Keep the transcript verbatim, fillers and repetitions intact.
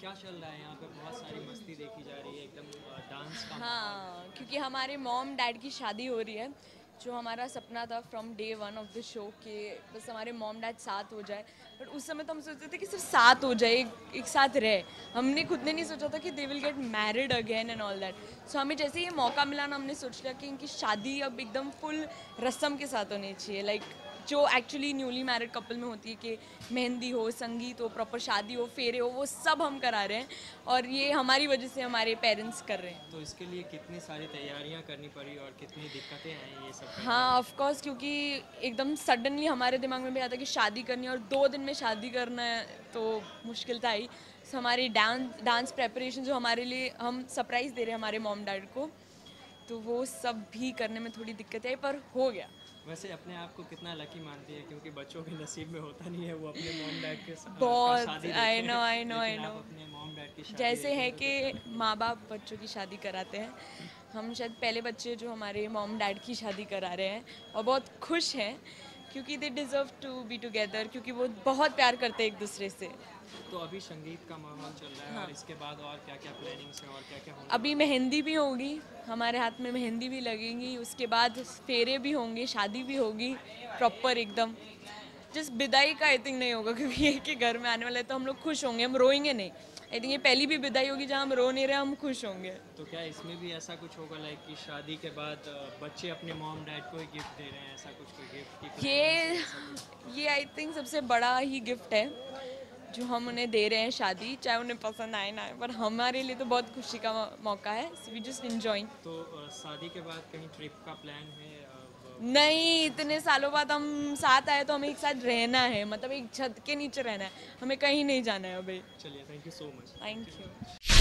क्या चल रहा है यहाँ पे? बहुत सारी मस्ती देखी जा रही है, एकदम डांस का माहौल। हाँ, क्योंकि हमारे मॉम डैड की शादी हो रही है, जो हमारा सपना था from day one of the show कि बस हमारे मॉम डैड साथ हो जाए। बट उस समय तो हम सोचते थे कि सिर्फ साथ हो जाए, एक, एक साथ रहे। हमने खुद ने नहीं सोचा था कि they will get married again and all that. So हमें जैसे ही ये मौका मिला ना, हमने सोच लिया कि इनकी शादी अब एकदम फुल रस्म के साथ होनी चाहिए, लाइक जो एक्चुअली न्यूली मैरिड कपल में होती है कि मेहंदी हो, संगीत हो, प्रॉपर शादी हो, फेरे हो, वो सब हम करा रहे हैं। और ये हमारी वजह से हमारे पेरेंट्स कर रहे हैं। तो इसके लिए कितनी सारी तैयारियाँ करनी पड़ी और कितनी दिक्कतें आई ये सब करने हाँ, में? ऑफ कोर्स, क्योंकि एकदम सडनली हमारे दिमाग में भी आता कि शादी करनी है और दो दिन में शादी करना है, तो मुश्किल था ही। So, हमारी डांस डांस प्रेपरेशन जो हमारे लिए हम सरप्राइज़ दे रहे हैं हमारे मॉम डैड को, तो वो सब भी करने में थोड़ी दिक्कत आई, पर हो गया। वैसे अपने आप को कितना लकी मानती है, क्योंकि बच्चों के नसीब में होता नहीं है वो अपने मॉम डैड के स- अ, का बहुत, शादी आई देखें नो आई नो आई लेकिन नो। आप अपने मॉम डैड की शादी जैसे देखें है तो कि कितना। माँ बाप बच्चों की शादी कराते हैं, हम शायद पहले बच्चे जो हमारे मॉम डैड की शादी करा रहे हैं, और बहुत खुश हैं क्योंकि they deserve to be together, क्योंकि वो बहुत प्यार करते हैं एक दूसरे से। तो अभी संगीत का माहौल चल रहा है, हाँ, और इसके बाद और क्या क्या प्लानिंग्स हैं और क्या क्या होने अभी वाला है? मेहंदी भी होगी, हमारे हाथ में मेहंदी भी लगेंगी, उसके बाद फेरे भी होंगे, शादी भी होगी प्रॉपर एकदम। जस्ट विदाई का आई थिंक नहीं होगा, क्योंकि एक ही घर में आने वाला है, तो हम लोग खुश होंगे, हम रोएंगे नहीं। आई थिंक ये पहली भी विदाई होगी जहाँ हम रो नहीं रहे, हम खुश होंगे। तो क्या इसमें भी ऐसा कुछ होगा, लाइक कि शादी के बाद अ, बच्चे अपने मॉम डैड को ही गिफ्ट दे रहे हैं, ऐसा कुछ कोई गिफ्ट की प्लानिंग्स है ये ऐसा कुछ? ये आई थिंक सबसे बड़ा ही गिफ्ट है जो हम उन्हें दे रहे हैं, शादी चाहे उन्हें पसंद आए ना आए, पर हमारे लिए तो बहुत खुशी का मौ- मौका है। So we just enjoying. तो अ, शादी के बाद कहीं ट्रिप का प्लान है नहीं, वेकेशन इतने से? सालों बाद हम साथ आए तो हमें एक साथ रहना है, मतलब एक छत के नीचे रहना है, हमें कहीं नहीं जाना है अभी। चलिए, thank you so much. Thank you.